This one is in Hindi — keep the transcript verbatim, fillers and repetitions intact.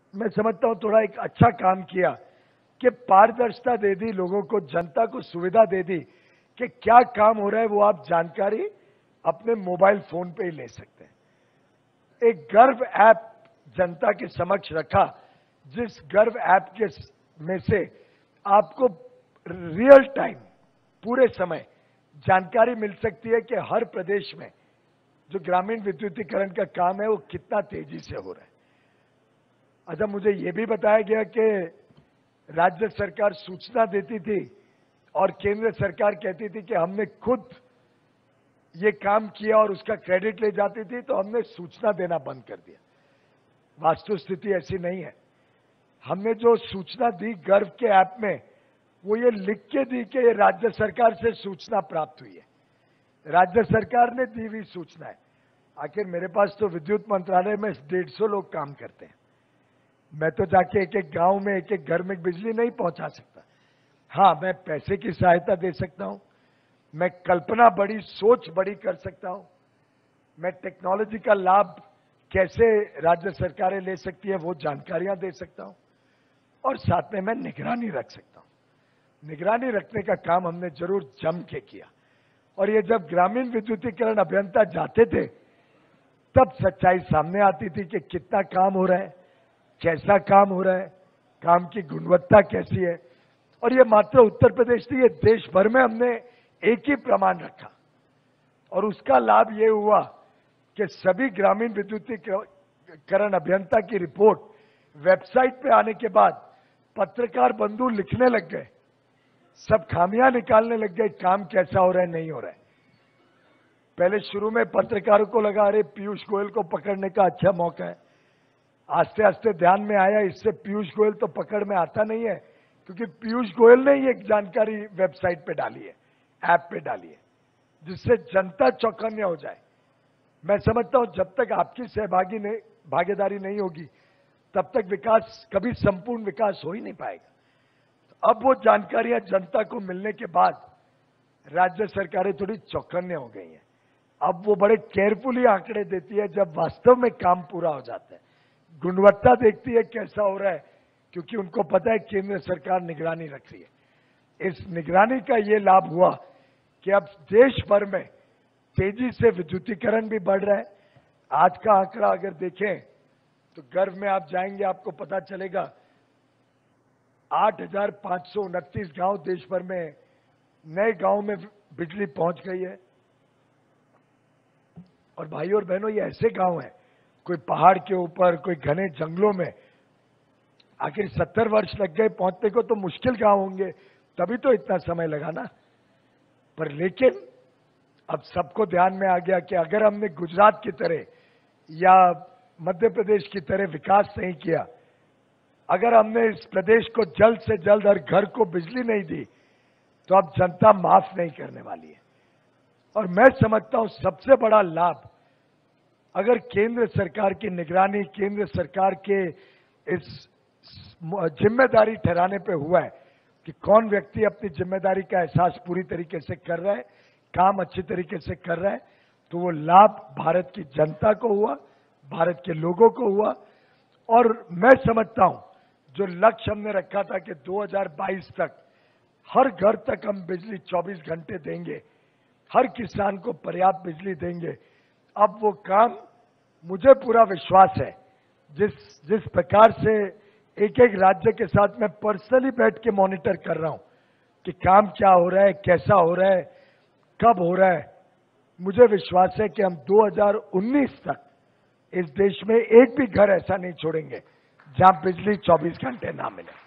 मैं समझता हूं थोड़ा एक अच्छा काम किया कि पारदर्शिता दे दी, लोगों को, जनता को सुविधा दे दी कि क्या काम हो रहा है वो आप जानकारी अपने मोबाइल फोन पे ही ले सकते हैं। एक गर्व ऐप जनता के समक्ष रखा, जिस गर्व ऐप के में से आपको रियल टाइम पूरे समय जानकारी मिल सकती है कि हर प्रदेश में जो ग्रामीण विद्युतीकरण का काम है वो कितना तेजी से हो रहा है। अच्छा, मुझे ये भी बताया गया कि राज्य सरकार सूचना देती थी और केंद्र सरकार कहती थी कि हमने खुद ये काम किया और उसका क्रेडिट ले जाती थी, तो हमने सूचना देना बंद कर दिया। वास्तु स्थिति ऐसी नहीं है। हमने जो सूचना दी गर्व के ऐप में, वो ये लिख के दी कि ये राज्य सरकार से सूचना प्राप्त हुई है, राज्य सरकार ने दी हुई सूचना है। आखिर मेरे पास तो विद्युत मंत्रालय में डेढ़ सौ लोग काम करते हैं, मैं तो जाके एक एक गांव में एक एक घर में बिजली नहीं पहुंचा सकता। हाँ, मैं पैसे की सहायता दे सकता हूं, मैं कल्पना बड़ी, सोच बड़ी कर सकता हूं, मैं टेक्नोलॉजी का लाभ कैसे राज्य सरकारें ले सकती है वो जानकारियां दे सकता हूं, और साथ में मैं निगरानी रख सकता हूं। निगरानी रखने का काम हमने जरूर जम के किया, और ये जब ग्रामीण विद्युतीकरण अभियंता जाते थे तब सच्चाई सामने आती थी कि कितना काम हो रहा है, कैसा काम हो रहा है, काम की गुणवत्ता कैसी है। और ये मात्र उत्तर प्रदेश नहीं, ये देश भर में हमने एक ही प्रमाण रखा, और उसका लाभ ये हुआ कि सभी ग्रामीण विद्युतीकरण अभियंता की रिपोर्ट वेबसाइट पे आने के बाद पत्रकार बंधु लिखने लग गए, सब खामियां निकालने लग गए, काम कैसा हो रहा है, नहीं हो रहा है। पहले शुरू में पत्रकारों को लगा अरे पीयूष गोयल को पकड़ने का अच्छा मौका है, आस्ते आस्ते ध्यान में आया इससे पीयूष गोयल तो पकड़ में आता नहीं है, क्योंकि पीयूष गोयल ने ही एक जानकारी वेबसाइट पे डाली है, ऐप पे डाली है, जिससे जनता चौकन्ने हो जाए। मैं समझता हूं जब तक आपकी सहभागी नहीं भागीदारी नहीं होगी तब तक विकास, कभी संपूर्ण विकास हो ही नहीं पाएगा। तो अब वो जानकारियां जनता को मिलने के बाद राज्य सरकारें थोड़ी चौकन्ने हो गई हैं। अब वो बड़े केयरफुली आंकड़े देती है जब वास्तव में काम पूरा हो जाता है, गुणवत्ता देखती है कैसा हो रहा है, क्योंकि उनको पता है केंद्र सरकार निगरानी रख रही है। इस निगरानी का ये लाभ हुआ कि अब देश भर में तेजी से विद्युतीकरण भी बढ़ रहा है। आज का आंकड़ा अगर देखें तो गर्व में आप जाएंगे, आपको पता चलेगा आठ हजार पांच सौ उनतीस गांव देश भर में, नए गांव में बिजली पहुंच गई है। और भाइयों और बहनों, ये ऐसे गांव हैं, कोई पहाड़ के ऊपर, कोई घने जंगलों में। आखिर सत्तर वर्ष लग गए पहुंचने को, तो मुश्किल गांव होंगे, तभी तो इतना समय लगा ना। पर लेकिन अब सबको ध्यान में आ गया कि अगर हमने गुजरात की तरह या मध्य प्रदेश की तरह विकास नहीं किया, अगर हमने इस प्रदेश को जल्द से जल्द हर घर को बिजली नहीं दी, तो अब जनता माफ नहीं करने वाली है। और मैं समझता हूं सबसे बड़ा लाभ अगर केंद्र सरकार की निगरानी, केंद्र सरकार के इस जिम्मेदारी ठहराने पे हुआ है कि कौन व्यक्ति अपनी जिम्मेदारी का एहसास पूरी तरीके से कर रहा है, काम अच्छी तरीके से कर रहा है, तो वो लाभ भारत की जनता को हुआ, भारत के लोगों को हुआ। और मैं समझता हूं जो लक्ष्य हमने रखा था कि दो हज़ार बाईस तक हर घर तक हम बिजली चौबीस घंटे देंगे, हर किसान को पर्याप्त बिजली देंगे, अब वो काम, मुझे पूरा विश्वास है, जिस जिस प्रकार से एक एक राज्य के साथ मैं पर्सनली बैठ के मॉनिटर कर रहा हूं कि काम क्या हो रहा है, कैसा हो रहा है, कब हो रहा है, मुझे विश्वास है कि हम दो हज़ार उन्नीस तक इस देश में एक भी घर ऐसा नहीं छोड़ेंगे जहां बिजली चौबीस घंटे ना मिले।